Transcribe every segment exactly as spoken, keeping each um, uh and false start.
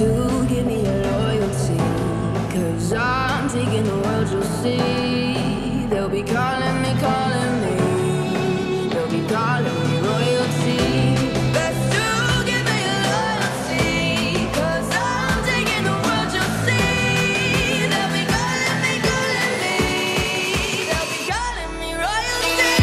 to give me your loyalty, 'cause I'm taking the world, you'll see. They'll be calling me, calling me. They'll be calling me royalty. Best to give me your loyalty, 'cause I'm taking the world, you'll see. They'll be calling me, calling me. They'll be calling me royalty.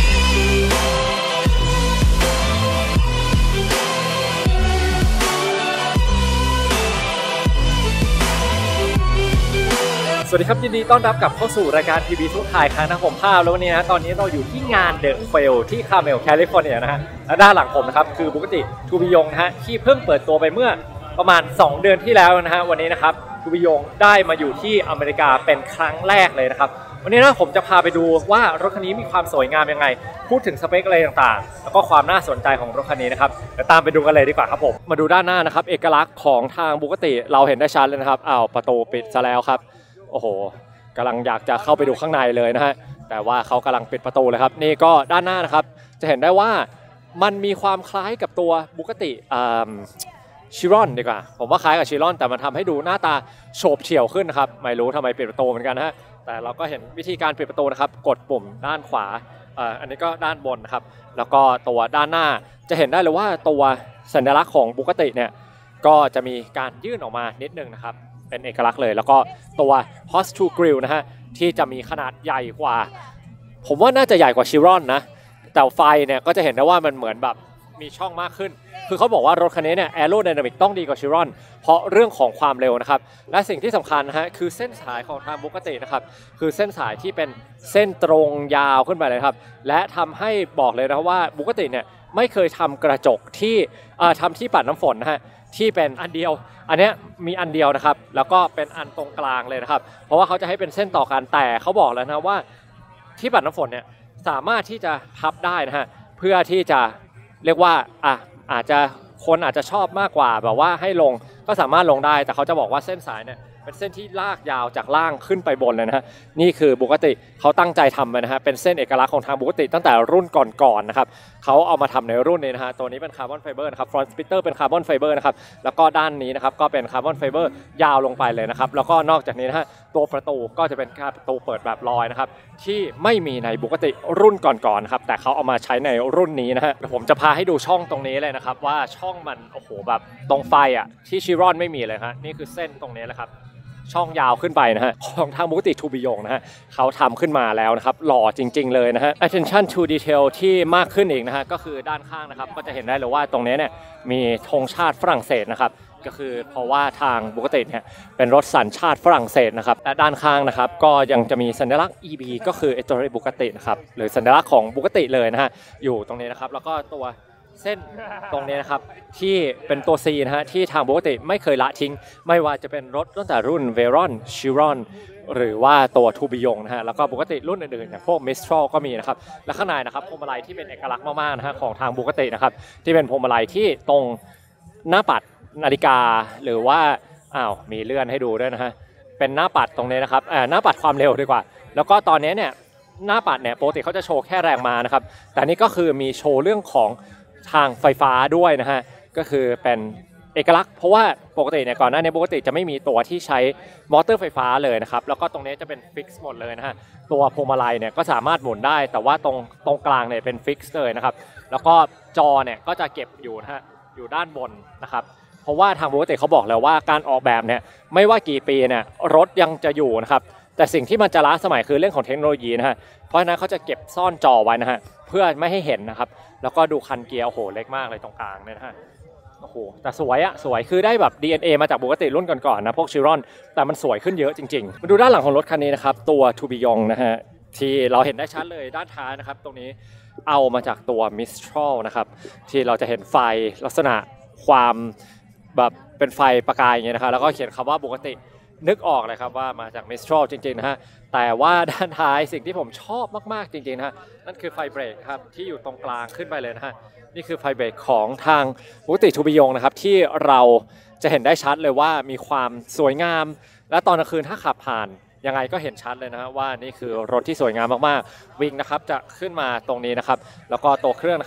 สวัสดีครับยินดีต้อนรับกลับเข้าสู่รายการทีวีทุกถ่ายครั้งนะผมภาพแล้ววันนี้นะตอนนี้เราอยู่ที่งานเดอะเฟลที่คาร์เมลแคลิฟอร์เนียนะฮะและด้านหลังผมนะครับคือบุกติทูบิยงนะฮะที่เพิ่งเปิดตัวไปเมื่อประมาณสองเดือนที่แล้วนะฮะวันนี้นะครับทูบิยงได้มาอยู่ที่อเมริกาเป็นครั้งแรกเลยนะครับวันนี้นะผมจะพาไปดูว่ารถคันนี้มีความสวยงามยังไงพูดถึงสเปคอะไรต่างๆแล้วก็ความน่าสนใจของรถคันนี้นะครับเดี๋ยวตามไปดูกันเลยดีกว่าครับผมมาดูด้านหน้านะครับเอกลักษณ์ของทางบุกติเราเห็นได้ชัดเลยนะครับอ้าวประตูปิดซะแล้วครับโอ้โหกำลังอยากจะเข้าไปดูข้างในเลยนะฮะแต่ว่าเขากำลังปิดประตูเลยครับนี่ก็ด้านหน้านะครับจะเห็นได้ว่ามันมีความคล้ายกับตัวบุกติชิรอนดีกว่าผมว่าคล้ายกับชิรอนแต่มันทำให้ดูหน้าตาโฉบเฉี่ยวขึ้นนะครับไม่รู้ทำไมปิดประตูเหมือนกันนะฮะแต่เราก็เห็นวิธีการปิดประตูนะครับกดปุ่มด้านขวาอันนี้ก็ด้านบนนะครับแล้วก็ตัวด้านหน้าจะเห็นได้เลยว่าตัวสัญลักษณ์ของบุกติเนี่ยก็จะมีการยื่นออกมานิดนึงนะครับเป็นเอกลักษณ์เลยแล้วก็ตัว Host to Grill นะฮะที่จะมีขนาดใหญ่กว่าผมว่าน่าจะใหญ่กว่าชิรอนนะแต่ไฟเนี่ยก็จะเห็นได้ว่ามันเหมือนแบบมีช่องมากขึ้นคือเขาบอกว่ารถคันนี้เนี่ยแอโรไดนามิกต้องดีกว่าชิรอนเพราะเรื่องของความเร็วนะครับและสิ่งที่สำคัญนะฮะคือเส้นสายของทางบุกตินะครับคือเส้นสายที่เป็นเส้นตรงยาวขึ้นไปเลยครับและทำให้บอกเลยนะว่าบุกติเนี่ยไม่เคยทำกระจกที่ทำที่ปัดน้ำฝนนะฮะที่เป็นอันเดียวอันนี้มีอันเดียวนะครับแล้วก็เป็นอันตรงกลางเลยนะครับเพราะว่าเขาจะให้เป็นเส้นต่อกันแต่เขาบอกแล้วนะว่าที่ปัดน้ำฝนเนี่ยสามารถที่จะพับได้นะฮะเพื่อที่จะเรียกว่าอ่ะอาจจะคนอาจจะชอบมากกว่าแบบว่าให้ลงก็สามารถลงได้แต่เขาจะบอกว่าเส้นสายเนี่ยเป็นเส้นที่ลากยาวจากล่างขึ้นไปบนเลยนะฮะนี่คือบุกติเขาตั้งใจทำไปนะฮะเป็นเส้นเอกลักษณ์ของทางบุกติตั้งแต่รุ่นก่อนๆนะครับเขาเอามาทำในรุ่นนี้นะฮะตัวนี้เป็นคาร์บอนไฟเบอร์นะครับฟรอนต์สปิตเตอร์เป็นคาร์บอนไฟเบอร์นะครับแล้วก็ด้านนี้นะครับก็เป็นคาร์บอนไฟเบอร์ยาวลงไปเลยนะครับแล้วก็นอกจากนี้นะฮะตัวประตูก็จะเป็นประตูเปิดแบบลอยนะครับที่ไม่มีในบุกติรุ่นก่อนๆนะครับแต่เขาเอามาใช้ในรุ่นนี้นะฮะผมจะพาให้ดูช่องตรงนี้เลยนะครับว่าช่องมันโอ้โหแบบตรงไฟอ่ะที่ชิรอนไม่มีเลยฮะนี่คือเส้นตรงนี้แหละครับช่องยาวขึ้นไปนะฮะของทางบุกติทูบิยงนะฮะเขาทำขึ้นมาแล้วนะครับหล่อจริงๆเลยนะฮะ attention to detail ที่มากขึ้นอีกนะฮะก็คือด้านข้างนะครับก็จะเห็นได้เลยว่าตรงนี้เนี่ยมีธงชาติฝรั่งเศสนะครับก็คือเพราะว่าทางบุกติเนี่ยเป็นรถสัญชาติฝรั่งเศสนะครับและด้านข้างนะครับก็ยังจะมีสัญลักษณ์ อี บี ก็คือ Ettore Bugatti นะครับหรือสัญลักษณ์ของบุกติเลยนะฮะอยู่ตรงนี้นะครับแล้วก็ตัวเส้นตรงนี้นะครับที่เป็นตัว C นะฮะที่ทางบุกติไม่เคยละทิ้งไม่ว่าจะเป็นรถตั้งแต่รุ่น Veyron Chiron หรือว่าตัวทูบิยงนะฮะแล้วก็บุกติรุ่นอื่นๆอย่างพวก Mistral ก็มีนะครับและข้างในนะครับพวงมาลัยที่เป็นเอกลักษณ์มากๆนะฮะของทางบุกตินะครับที่เป็นพวงมาลัยที่ตรงหน้าปัดนาฬิกาหรือว่าอ้าวมีเลื่อนให้ดูด้วยนะฮะเป็นหน้าปัดตรงนี้นะครับอ่าหน้าปัดความเร็วดีกว่าแล้วก็ตอนนี้เนี่ยหน้าปัดเนี่ยปกติเขาจะโชว์แค่แรงม้านะครับแต่นี่ก็คือมีโชว์เรื่องของทางไฟฟ้าด้วยนะฮะก็คือเป็นเอกลักษณ์เพราะว่าปกติเนี่ยก่อนหน้านี้ปกติจะไม่มีตัวที่ใช้มอเตอร์ไฟฟ้าเลยนะครับแล้วก็ตรงนี้จะเป็นฟิกซ์หมดเลยนะฮะตัวพวงมาลัยเนี่ยก็สามารถหมุนได้แต่ว่าตรงตรงกลางเนี่ยเป็นฟิกซ์เลยนะครับแล้วก็จอเนี่ยก็จะเก็บอยู่นะฮะอยู่ด้านบนนะครับเพราะว่าทางปกติเขาบอกแล้วว่าการออกแบบเนี่ยไม่ว่ากี่ปีเนี่ยรถยังจะอยู่นะครับแต่สิ่งที่มันจะล้าสมัยคือเรื่องของเทคโนโลยีนะฮะเพราะฉะนั้นเขาจะเก็บซ่อนจอไว้นะฮะเพื่อไม่ให้เห็นนะครับแล้วก็ดูคันเกียร์โอ้โหเล็กมากเลยตรงกลางเนี่ยนะฮะโอ้โหแต่สวยอะสวยคือได้แบบ ดี เอ็น เอ มาจากบุกติรุ่นก่อนๆนะพวกชิรอนแต่มันสวยขึ้นเยอะจริงๆมาดูด้านหลังของรถคันนี้นะครับตัวทูบิยงนะฮะที่เราเห็นได้ชัดเลยด้านท้ายนะครับตรงนี้เอามาจากตัว Mistral นะครับที่เราจะเห็นไฟลักษณะความแบบเป็นไฟประกายอย่างเงี้ยนะครับแล้วก็เขียนคำว่าบุกตินึกออกเลยครับว่ามาจาก Mistral จริงๆนะฮะแต่ว่าด้านท้ายสิ่งที่ผมชอบมากๆจริงๆนะฮะนั่นคือไฟเบรกครับที่อยู่ตรงกลางขึ้นไปเลยนะฮะนี่คือไฟเบรกของทางบุกติทูบิยงนะครับที่เราจะเห็นได้ชัดเลยว่ามีความสวยงามและตอนกลางคืนถ้าขับผ่านยังไงก็เห็นชัดเลยนะฮะว่านี่คือรถที่สวยงามมากๆวิงนะครับจะขึ้นมาตรงนี้นะครับแล้วก็ตัวเครื่องนะครับ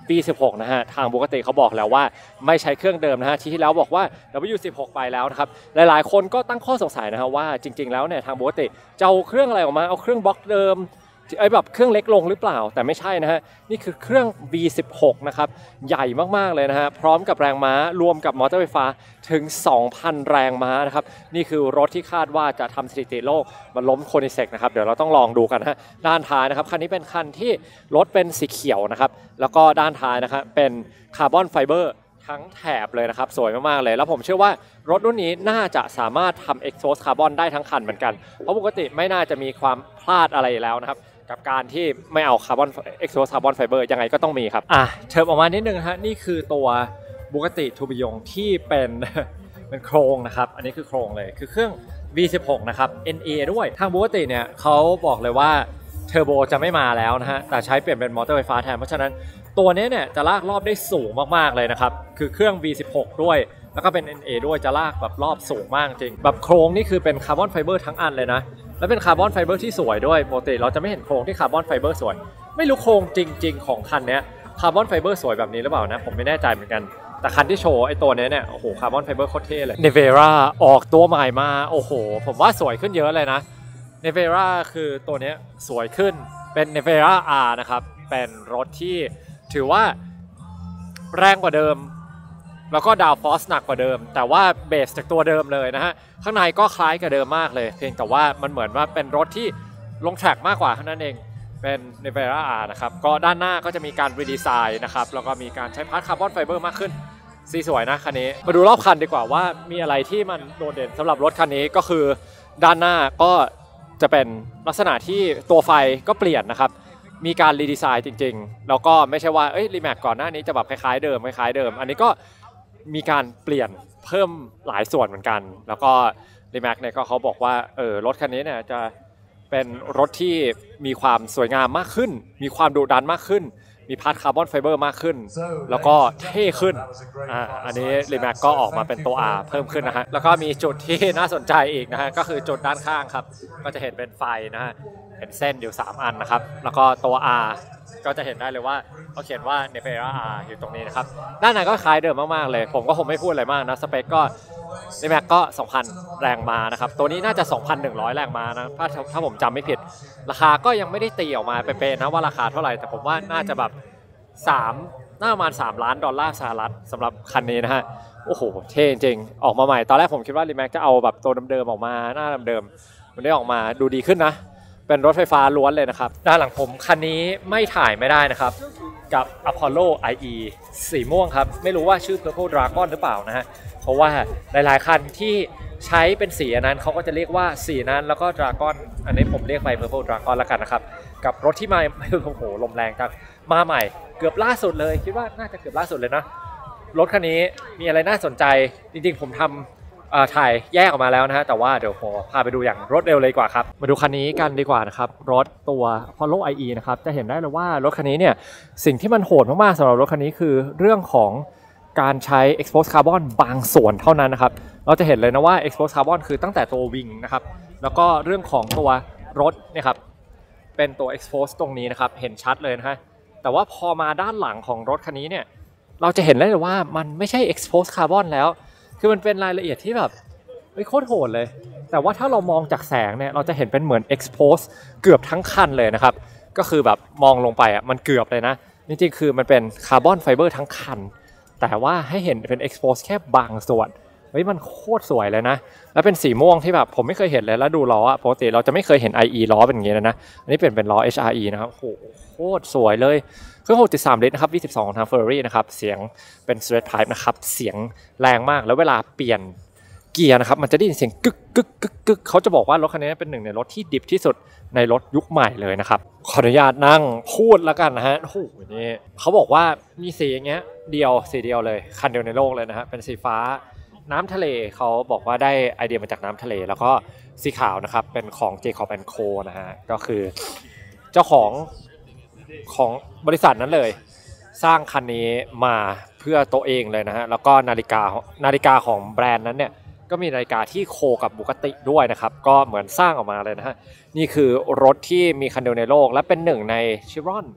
บี สิบหก นะฮะทางบุกติเขาบอกแล้วว่าไม่ใช้เครื่องเดิมนะฮะที่ที่แล้วบอกว่า ดับเบิลยู สิบหก ไปแล้วนะครับหลายๆคนก็ตั้งข้อสงสัยนะฮะว่าจริงๆแล้วเนี่ยทางบุกติจะเอาเครื่องอะไรออกมาเอาเครื่องบล็อกเดิมไอ้แบบเครื่องเล็กลงหรือเปล่าแต่ไม่ใช่นะฮะนี่คือเครื่อง บี สิบหก นะครับใหญ่มากๆเลยนะฮะพร้อมกับแรงม้ารวมกับมอเตอร์ไฟฟ้าถึง สองพัน แรงม้านะครับนี่คือรถที่คาดว่าจะทำสถิติโลกมาล้มโคนิเซกนะครับเดี๋ยวเราต้องลองดูกันฮะด้านท้ายนะครับคันนี้เป็นคันที่รถเป็นสีเขียวนะครับแล้วก็ด้านท้ายนะครับเป็นคาร์บอนไฟเบอร์ทั้งแถบเลยนะครับสวยมากๆเลยแล้วผมเชื่อว่ารถรุ่นนี้น่าจะสามารถทำ exhaust carbon ได้ทั้งคันเหมือนกันเพราะปกติไม่น่าจะมีความพลาดอะไรแล้วนะครับกับการที่ไม่เอาคาร์บอนเอ็กโซคาร์บอนไฟเบอร์ยังไงก็ต้องมีครับอ่ะเทิร์นออกมานิดนึงฮะนี่คือตัวบุกติทูบิยงที่เป็น เป็นโครงนะครับอันนี้คือโครงเลยคือเครื่อง บี สิบหก นะครับ เอ็น เอ ด้วยทางบุกติเนี่ยเขาบอกเลยว่าเทอร์โบจะไม่มาแล้วนะฮะแต่ใช้เปลี่ยนเป็นมอเตอร์ไฟฟ้าแทนเพราะฉะนั้นตัวนี้เนี่ยจะลากรอบได้สูงมากๆเลยนะครับคือเครื่อง บี สิบหก ด้วยแล้วก็เป็น เอ็น เอ ด้วยจะลากแบบรอบสูงมากจริงแบบโครงนี่คือเป็นคาร์บอนไฟเบอร์ทั้งอันเลยนะแล้วเป็นคาร์บอนไฟเบอร์ที่สวยด้วยปกติเราจะไม่เห็นโครงที่คาร์บอนไฟเบอร์สวยไม่รู้โครงจริงๆของคันนี้คาร์บอนไฟเบอร์สวยแบบนี้หรือเปล่านะผมไม่แน่ใจเหมือนกันแต่คันที่โชว์ไอ้ตัวนี้เนี่ยโอ้โหคาร์บอนไฟเบอร์โคตรเท่เลย Nevera ออกตัวใหม่มาโอ้โหผมว่าสวยขึ้นเยอะเลยนะ Nevera คือตัวนี้สวยขึ้นเป็น Nevera R นะครับเป็นรถที่ถือว่าแรงกว่าเดิมแล้วก็ดาวฟอสหนักกว่าเดิมแต่ว่าเบสจากตัวเดิมเลยนะฮะข้างในก็คล้ายกับเดิมมากเลยเพียงแต่ว่ามันเหมือนว่าเป็นรถที่ลงแทร็กมากกว่าเท่านั้นเองเป็น Nevera R นะครับก็ด้านหน้าก็จะมีการรีดีไซน์นะครับแล้วก็มีการใช้พาร์ทคาร์บอนไฟเบอร์มากขึ้นสีสวยนะคันนี้มาดูรอบคันดีกว่าว่ามีอะไรที่มันโดดเด่นสำหรับรถคันนี้ก็คือด้านหน้าก็จะเป็นลักษณะที่ตัวไฟก็เปลี่ยนนะครับมีการรีดีไซน์จริงๆแล้วก็ไม่ใช่ว่าเอ้ยรีแมคก่อนหน้านี้จะแบบคล้ายๆเดิมคล้ายๆเดิมอันนี้ก็มีการเปลี่ยนเพิ่มหลายส่วนเหมือนกันแล้วก็รีแมคเนี่ยก็เขาบอกว่าเออรถคันนี้เนี่ยจะเป็นรถที่มีความสวยงามมากขึ้นมีความดุดันมากขึ้นมีพาร์ทคาร์บอนไฟเบอร์มากขึ้นแล้วก็เท่ขึ้นอ่าอันนี้รีแมคก็ออกมาเป็นตัว R เพิ่มขึ้นนะฮะแล้วก็มีจุดที่น่าสนใจอีกนะฮะก็คือจุดด้านข้างครับก็จะเห็นเป็นไฟนะฮะเห็นเส้นอยู่สามอันนะครับแล้วก็ตัว R ก็จะเห็นได้เลยว่าเขาเขียนว่า Nevera R อยู่ตรงนี้นะครับด้านในก็คล้ายเดิมมากๆเลยผมก็คงไม่พูดอะไรมากนะสเปคก็รีแมคก็ สองพัน แรงม้านะครับตัวนี้น่าจะ สองพันหนึ่งร้อย แรงม้านะถ้าถ้าผมจำไม่ผิดราคาก็ยังไม่ได้ตีออกมาเป๊ะๆนะว่าราคาเท่าไหร่แต่ผมว่าน่าจะแบบสามน่าประมาณสามล้านดอลลาร์สหรัฐสำหรับคันนี้นะฮะโอ้โหเท่จริงออกมาใหม่ตอนแรกผมคิดว่ารีแมคจะเอาแบบตัวเดิมๆออกมาหน้าเดิมๆมันได้ออกมาดูดีขึ้นนะเป็นรถไฟฟ้าล้วนเลยนะครับด้านหลังผมคันนี้ไม่ถ่ายไม่ได้นะครับกับ Apollo ไอ อี สีม่วงครับไม่รู้ว่าชื่อ Purple Dragon หรือเปล่านะฮะเพราะว่าหลายๆคันที่ใช้เป็นสีนั้นเขาก็จะเรียกว่าสีนั้นแล้วก็ Dragon อันนี้ผมเรียกไป Purple Dragon แล้วกันนะครับกับรถที่มาโอ้โหลมแรงจังมาใหม่เกือบล่าสุดเลยคิดว่าน่าจะเกือบล่าสุดเลยนะรถคันนี้มีอะไรน่าสนใจจริงๆผมทำถ่ายแยกออกมาแล้วนะฮะแต่ว่าเดี๋ยวผมพาไปดูอย่างรถเร็วเลยกว่าครับมาดูคันนี้กันดีกว่านะครับรถตัว Apollo ไอ อี นะครับจะเห็นได้เลยว่ารถคันนี้เนี่ยสิ่งที่มันโหดมากๆสำหรับรถคันนี้คือเรื่องของการใช้ exposed carbon บางส่วนเท่านั้นนะครับเราจะเห็นเลยนะว่า exposed carbon คือตั้งแต่ตัววิงนะครับแล้วก็เรื่องของตัวรถเนี่ยครับเป็นตัว expose ตรงนี้นะครับเห็นชัดเลยนะฮะแต่ว่าพอมาด้านหลังของรถคันนี้เนี่ยเราจะเห็นได้เลยว่ามันไม่ใช่ exposed carbon แล้วคือมันเป็นรายละเอียดที่แบบไม่โคตรโหดเลยแต่ว่าถ้าเรามองจากแสงเนี่ยเราจะเห็นเป็นเหมือน expose เกือบทั้งคันเลยนะครับก็คือแบบมองลงไปอ่ะมันเกือบเลยนะจริงๆคือมันเป็นคาร์บอนไฟเบอร์ทั้งคันแต่ว่าให้เห็นเป็น expose แค่บางส่วนเฮ้ยมันโคตรสวยเลยนะแล้วเป็นสีม่วงที่แบบผมไม่เคยเห็นเลยแล้วดูล้อปกติเราจะไม่เคยเห็น ไอ อี ล้อเป็นอย่างนี้นะอันนี้เปลี่ยนเป็นล้อ เอช อาร์ อี นะครับโหโคตรสวยเลยเครื่อง หกจุดสาม ลิตรนะครับ วี สิบสอง ของทาง Ferrari นะครับเสียงเป็น straight pipe นะครับเสียงแรงมากแล้วเวลาเปลี่ยนเกียร์นะครับมันจะได้ยินเสียงกึกกึกกึกกึกเขาจะบอกว่ารถคันนี้เป็นหนึ่งในรถที่ดิบที่สุดในรถยุคใหม่เลยนะครับขออนุญาตนั่งพูดแล้วกันนะฮะโอ้โหนี่เขาบอกว่ามีสีอย่างเงี้ยเดียวสีเดียวเลยคันเดียวในโลกเลยนะฮะเป็นสีฟ้าน้ำทะเลเขาบอกว่าได้ไอเดียมาจากน้ำทะเลแล้วก็สีขาวนะครับเป็นของ Jacob แอนด์ Co นะฮะก็คือเจ้าของของบริษัทนั้นเลยสร้างคันนี้มาเพื่อตัวเองเลยนะฮะแล้วก็นาฬิกานาฬิกาของแบรนด์นั้นเนี่ยก็มีนาฬิกาที่โคกับบุกติด้วยนะครับก็เหมือนสร้างออกมาเลยนะฮะนี่คือรถที่มีคันเดียวในโลกและเป็นหนึ่งในชิรอน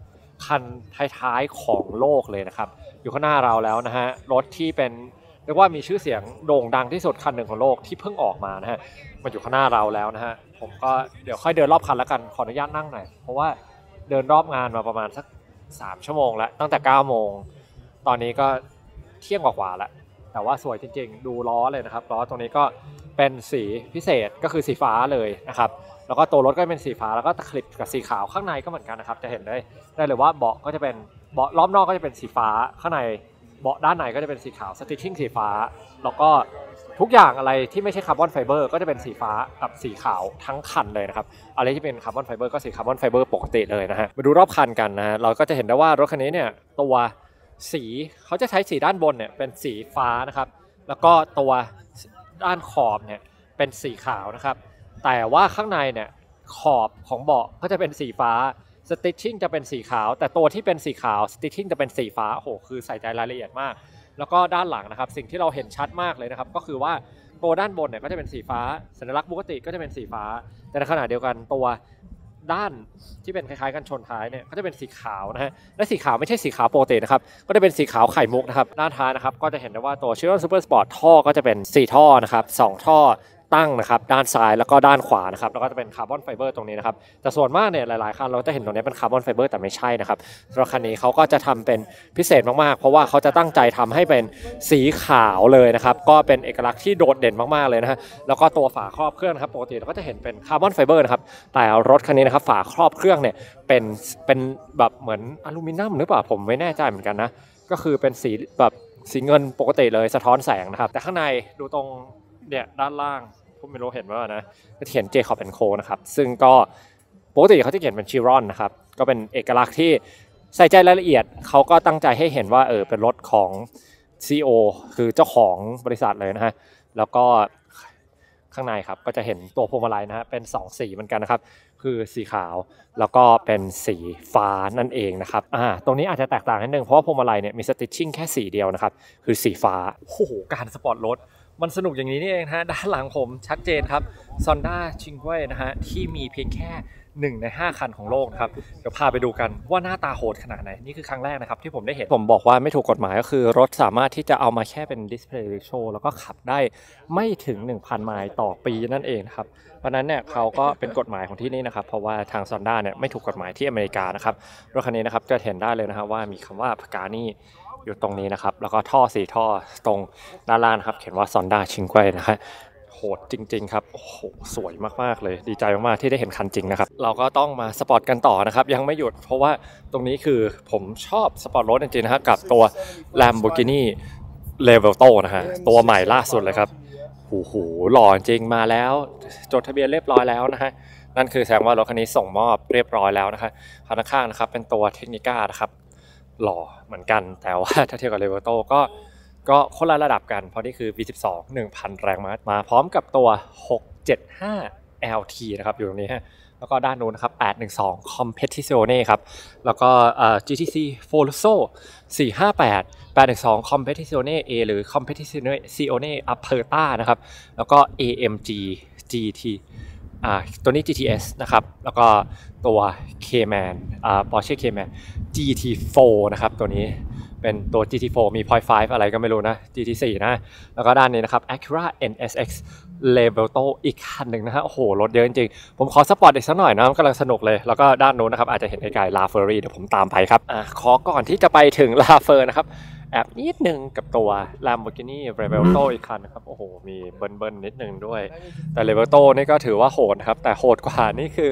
คันท้ายๆของโลกเลยนะครับอยู่ข้างหน้าเราแล้วนะฮะรถที่เป็นเรียกว่ามีชื่อเสียงโด่งดังที่สุดคันหนึ่งของโลกที่เพิ่งออกมานะฮะมาอยู่ข้างหน้าเราแล้วนะฮะผมก็เดี๋ยวค่อยเดินรอบคันแล้วกันขออนุญาตนั่งหน่อยเพราะว่าเดินรอบงานมาประมาณสักสามชั่วโมงแล้วตั้งแต่เก้าโมงตอนนี้ก็เที่ยงกว่าๆแล้วแต่ว่าสวยจริงๆดูล้อเลยนะครับล้อตรงนี้ก็เป็นสีพิเศษก็คือสีฟ้าเลยนะครับแล้วก็ตัวรถก็เป็นสีฟ้าแล้วก็ตะคริบกับสีขาวข้างในก็เหมือนกันนะครับจะเห็นได้ได้เลยว่าเบาะก็จะเป็นเบาะล้อมนอกก็จะเป็นสีฟ้าข้างในเบาะด้านในก็จะเป็นสีขาวสติชชิ่งสีฟ้าแล้วก็ทุกอย่างอะไรที่ไม่ใช่คาร์บอนไฟเบอร์ก็จะเป็นสีฟ้ากับสีขาวทั้งคันเลยนะครับอะไรที่เป็นคาร์บอนไฟเบอร์ก็สีคาร์บอนไฟเบอร์ปกติเลยนะฮะมาดูรอบคันกันนะเราก็จะเห็นได้ว่ารถคันนี้เนี่ยตัวสีเขาจะใช้สีด้านบนเนี่ยเป็นสีฟ้านะครับแล้วก็ตัวด้านขอบเนี่ยเป็นสีขาวนะครับแต่ว่าข้างในเนี่ยขอบของเบาะก็จะเป็นสีฟ้าสติชชิ่งจะเป็นสีขาวแต่ตัวที่เป็นสีขาวสติชชิ่งจะเป็นสีฟ้าโอ้โหคือใส่ใจรายละเอียดมากแล้วก็ด้านหลังนะครับสิ่งที่เราเห็นชัดมากเลยนะครับก็คือว่าตัวด้านบนเนี่ยก็จะเป็นสีฟ้าสัญลักษณ์ปกติก็จะเป็นสีฟ้าแต่ในขณะเดียวกันตัวด้านที่เป็นคล้ายๆกันชนท้ายเนี่ยก็จะเป็นสีขาวนะฮะและสีขาวไม่ใช่สีขาวปกตินะครับก็จะเป็นสีขาวไข่มุกนะครับด้านท้ายนะครับก็จะเห็นได้ว่าตัว Chiron Super Sport ท่อก็จะเป็นสี่ท่อนะครับสองท่อตั้งนะครับด้านซ้ายแล้วก็ด้านขวานะครับแล้วก็จะเป็นคาร์บอนไฟเบอร์ตรงนี้นะครับแต่ส่วนมากเนี่ยหลายๆคันเราจะเห็นตรงนี้เป็นคาร์บอนไฟเบอร์แต่ไม่ใช่นะครับสำหรับคันนี้เขาก็จะทำเป็นพิเศษมากๆเพราะว่าเขาจะตั้งใจทำให้เป็นสีขาวเลยนะครับก็เป็นเอกลักษณ์ที่โดดเด่นมากๆเลยนะฮะแล้วก็ตัวฝาครอบเครื่องนะครับปกติเราก็จะเห็นเป็นคาร์บอนไฟเบอร์นะครับแต่รถคันนี้นะครับฝาครอบเครื่องเนี่ยเป็นเป็นแบบเหมือนอลูมิเนียมหรือเปล่าผมไม่แน่ใจเหมือนกันนะก็คือเป็นสีแบบสีเงินปกติเลยสะท้อนแสงนะครับแต่ข้างในดูตรงเนี่ยด้านล่างผมไม่รู้เห็นว่านะจะเขียน Jacob แอนด์ Co นะครับซึ่งก็ปกติเขาจะเขียนเป็น Chiron นะครับก็เป็นเอกลักษณ์ที่ใส่ใจรายละเอียดเขาก็ตั้งใจให้เห็นว่าเออเป็นรถของ ซี อี โอ คือเจ้าของบริษัทเลยนะฮะแล้วก็ข้างในครับก็จะเห็นตัวพวงมาลัยนะฮะเป็นสองสีเหมือนกันนะครับคือสีขาวแล้วก็เป็นสีฟ้านั่นเองนะครับอ่าตรงนี้อาจจะแตกต่างนิดนึงเพราะว่าพวงมาลัยเนี่ยมีสติชชิ่งแค่สีเดียวนะครับคือสีฟ้าโอ้โหการสปอร์ตรถมันสนุกอย่างนี้นี่เองฮะด้านหลังผมชัดเจนครับ Sonda Cinque นะฮะที่มีเพียงแค่หนึ่งในห้าคันของโลกนะครับเดี๋ยวพาไปดูกันว่าหน้าตาโหดขนาดไหนนี่คือครั้งแรกนะครับที่ผมได้เห็นผมบอกว่าไม่ถูกกฎหมายก็คือรถสามารถที่จะเอามาแค่เป็นดิสเพลย์โชว์แล้วก็ขับได้ไม่ถึง หนึ่งพัน ไมล์ต่อปีนั่นเองครับเพราะนั้นเนี่ยเขาก็เป็นกฎหมายของที่นี่นะครับเพราะว่าทาง Sonda เนี่ยไม่ถูกกฎหมายที่อเมริกานะครับรถคันนี้นะครับจะเห็นได้เลยนะครับว่ามีคำว่า Paganiอยู่ตรงนี้นะครับแล้วก็ท่อสี่ท่อตรงด้านล่างนะครับเขียนว่า Sonda Cinque นะฮะโหดจริงๆครับโอ้โหสวยมากๆเลยดีใจมากๆที่ได้เห็นคันจริงนะครับเราก็ต้องมาสปอร์ตกันต่อนะครับยังไม่หยุดเพราะว่าตรงนี้คือผมชอบสปอร์ตรถจริงๆนะฮะกับตัว Lamborghini Revuelto นะฮะตัวใหม่ล่าสุดเลยครับโอ้โหหล่อจริงมาแล้วจดทะเบียนเรียบร้อยแล้วนะฮะนั่นคือแสดงว่ารถคันนี้ส่งมอบเรียบร้อยแล้วนะคะคันข้างๆนะครับเป็นตัวเทคนิก้านะครับหล่อเหมือนกันแต่ว่าถ้าเทียบกับ Revuelto ก็ก็คนละระดับกันเพราะนี่คือ วี สิบสอง หนึ่งพัน แรงม้ามาพร้อมกับตัวหกเจ็ดห้า แอล ที นะครับอยู่ตรงนี้ฮะแล้วก็ด้านนู้นนะครับแปดหนึ่งสอง Competizione ครับแล้วก็เอ่อ จี ที ซี Forzo สี่ห้าแปด แปดหนึ่งสอง Competizione A หรือ Competizione Aperta นะครับแล้วก็ เอ เอ็ม จี จี ที อ่าตัวนี้ จี ที เอส นะครับแล้วก็ตัว Cayman อ่า Porsche Cayman จี ที โฟร์ นะครับตัวนี้เป็นตัว จี ที โฟร์ มี point ไฟว์ อะไรก็ไม่รู้นะ จี ที โฟร์ นะแล้วก็ด้านนี้นะครับ Acura เอ็น เอส เอ็กซ์ Revuelto อีกคันหนึ่งนะฮะโอ้โหรถเยอะจริงๆผมขอสปอร์ตอีกสักหน่อยนะมันกำลังสนุกเลยแล้วก็ด้านนู้นนะครับอาจจะเห็นไกลๆ La Ferrari เดี๋ยวผมตามไปครับอ่าขอก่อนที่จะไปถึง La Fer นะครับแอบนิดนึงกับตัว Lamborghini Revuelto อีกคันนะครับโอ้โหมีเบิ้ลๆนิดนึงด้วยแต่ Revuelto นี่ก็ถือว่าโหดนะครับแต่โหดกว่านี่คือ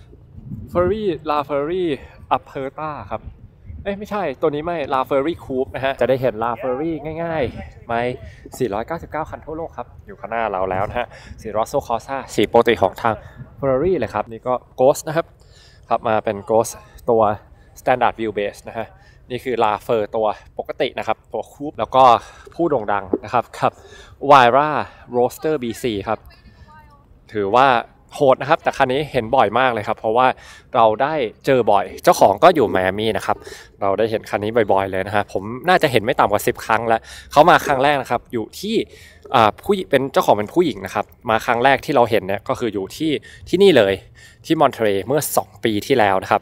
Ferrari La Ferrari Aperta ครับเอ้ยไม่ใช่ตัวนี้ไม่ La Ferrari Coupe นะฮะจะได้เห็น La Ferrari ง่ายๆไม่สี่ร้อยเก้าสิบเก้าคันทั่วโลกครับอยู่ข้างหน้าเราแล้วนะฮะสี Rosso Corsa สีปกติของทาง Ferrari เลยครับนี่ก็ Ghost นะครับครับมาเป็น Ghost ตัว Standard Wheelbase นะฮะนี่คือ La Fer ตัวปกตินะครับตัว Coupe แล้วก็ผู้โด่งดังนะครับกับ Vira Roadster บี ซี ครับถือว่าโหดนะครับแต่คันนี้เห็นบ่อยมากเลยครับเพราะว่าเราได้เจอบ่อยเจ้าของก็อยู่ไมอามี่นะครับเราได้เห็นคันนี้บ่อยๆเลยนะฮะผมน่าจะเห็นไม่ต่ำกว่าสิบครั้งแล้วเขามาครั้งแรกนะครับอยู่ที่ผู้เป็นเจ้าของเป็นผู้หญิงนะครับมาครั้งแรกที่เราเห็นเนี่ยก็คืออยู่ที่ที่นี่เลยที่มอนทรีเมื่อสองปีที่แล้วนะครับ